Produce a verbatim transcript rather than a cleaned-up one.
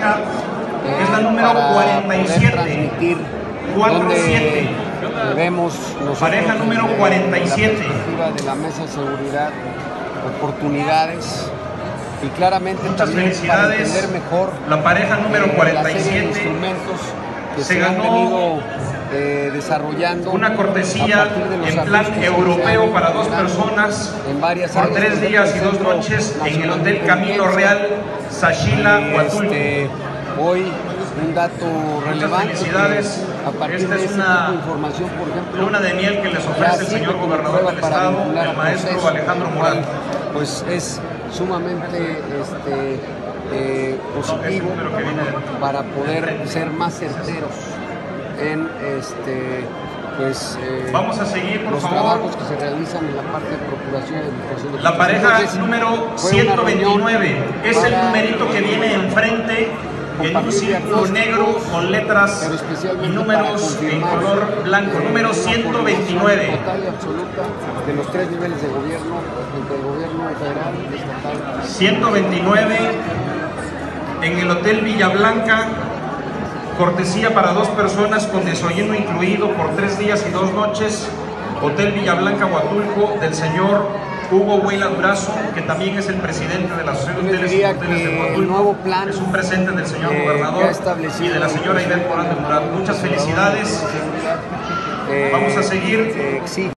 pareja es la número cuarenta y siete. cuatro siete. Vemos pareja número cuarenta y siete. De la mesa de seguridad, oportunidades y claramente muchas también felicidades. Para entender mejor la pareja número eh, cuarenta y la serie siete de instrumentos que se se han ganó venido eh, desarrollando una cortesía de en plan europeo para dos personas en varias por áreas, tres días y dos noches en el Hotel Camino Real Xaxila, Huatulco. Este, hoy un dato relevante. Felicidades. A partir Esta de es este una tipo de información, por ejemplo, luna de miel que les ofrece el señor gobernador del estado, el maestro Alejandro Murat. Pues es sumamente este, eh, positivo para poder ser más certeros en este pues eh, vamos a seguir, por los favor. trabajos que se realizan en la parte de procuración y administración de la pareja Entonces, número ciento veintinueve es el numerito que viene enfrente en un círculo negro con letras y números en color blanco. Número ciento veintinueve. Total y absoluta de los tres niveles de gobierno, entre el gobierno federal y estatal. ciento veintinueve en el Hotel Villablanca. Cortesía para dos personas con desayuno incluido por tres días y dos noches. Hotel Villablanca, Huatulco, del señor Hugo Huela Durazo, que también es el presidente de la Asociación de Hoteles y Hoteles de Huatulco. El nuevo plan es un presente del señor eh, gobernador y de la señora Ivette Morán de Murat. Muchas felicidades. Eh, Vamos a seguir. Eh, sí.